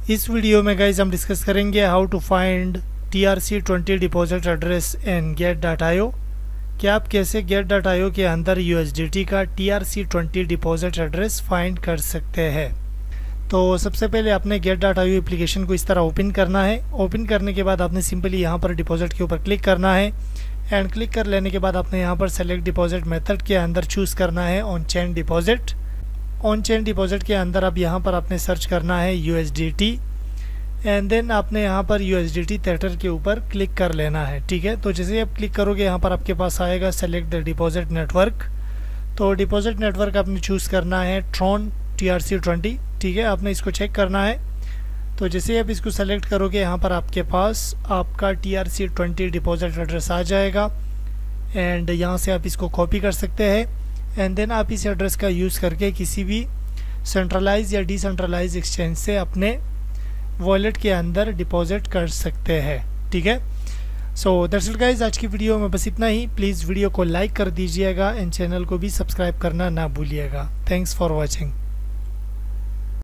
इस वीडियो में गाइज हम डिस्कस करेंगे how to find TRC20 deposit address in get.io कि आप कैसे get.io के अंदर USDT का TRC20 डिपॉजिट एड्रेस फाइंड कर सकते हैं। तो सबसे पहले आपने get.io एप्लीकेशन को इस तरह ओपन करना है। ओपन करने के बाद आपने सिंपली यहाँ पर डिपॉजिट के ऊपर क्लिक करना है एंड क्लिक कर लेने के बाद आपने यहाँ पर सेलेक्ट डिपॉजिट मेथड के अंदर चूज़ करना है on chain deposit. On chain deposit के अंदर अब यहाँ पर आपने सर्च करना है USDT एंड देन आपने यहाँ पर USDT थेटर के ऊपर क्लिक कर लेना है। ठीक है, तो जैसे ही आप क्लिक करोगे यहाँ पर आपके पास आएगा सेलेक्ट द डिपॉजिट नेटवर्क। तो डिपॉजिट नेटवर्क आपने चूज़ करना है ट्रॉन TRC20। ठीक है, आपने इसको चेक करना है। तो जैसे ही आप इसको सेलेक्ट करोगे यहाँ पर आपके पास आपका TRC20 डिपॉजिट एड्रेस आ जाएगा एंड यहाँ से आप इसको कॉपी कर सकते हैं एंड देन आप इस एड्रेस का यूज़ करके किसी भी सेंट्रलाइज या डिसेंट्रलाइज एक्सचेंज से अपने वॉलेट के अंदर डिपॉजिट कर सकते हैं। ठीक है, सो दैट्स इट गाइस, आज की वीडियो में बस इतना ही। प्लीज़ वीडियो को लाइक कर दीजिएगा एंड चैनल को भी सब्सक्राइब करना ना भूलिएगा। Thanks for watching.